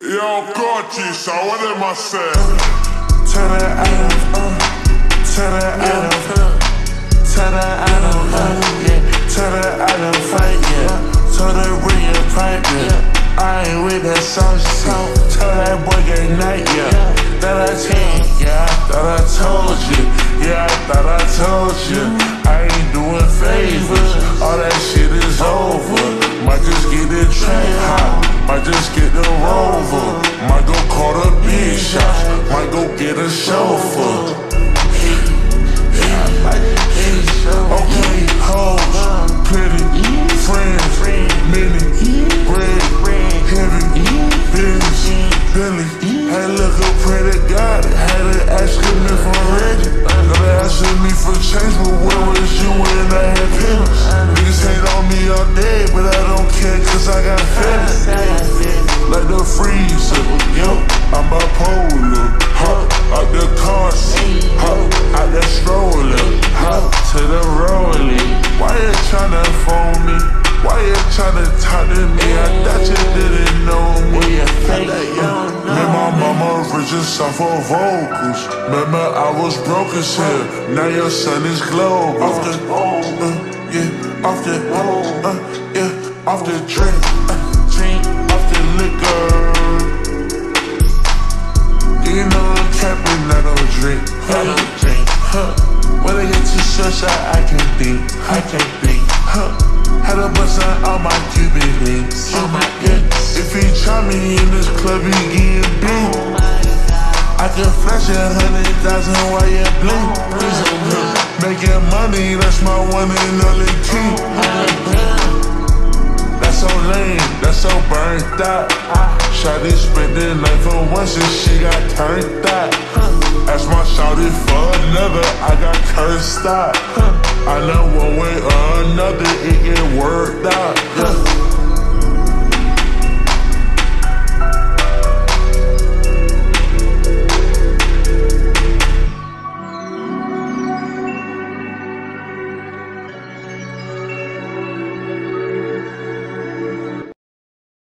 Yo, Gucci, so what am I saying? Tell that Adam, tell that Adam, tell that Adam, tell that Adam fight, yeah. Tell that bring your pipe, yeah. I ain't with that soft shit. Tell that boy get night, yeah. That I changed, yeah. That I told you, yeah. I thought I told you. I ain't doing favors. All that shit is over. Might just get the train hot. Might just get the Rover. Might go call the big shots. Might go get a chauffeur. Okay, hoes, pretty, friends, many, bread, heavy, business, Billy. Had look up, pray to God. Had to ask him if I'm ready. Gotta ask me for change, but where was you when I had pennies? Niggas hate on me all day, but I don't care cause I got feelings. Like the freezer, yo, I'm bipolar. Hop out the car seat, hop out the stroller, hop to the rolling. Why you tryna phone me? Why you tryna talk to me? I thought you didn't know me. Me and my mama rich just off of vocals. Remember I was broke as hell. Now your son is global. Off the yeah, off the yeah, off the drink, off the liquor. You know I'm capping, I don't drink. I don't drink. When I get too stressed out, I can't think. I can't think. Had a bust on my Cuban links. Oh my goodness. If he try me in this club, he getting beat. I can flash 100,000 while you blink. Making money, that's my one and only key. That's so lame, that's so burnt out. Shawty spent the night for once and she got turned out. Ask my shawty for another, I got cursed out. I know one way or another it get worked out, yeah.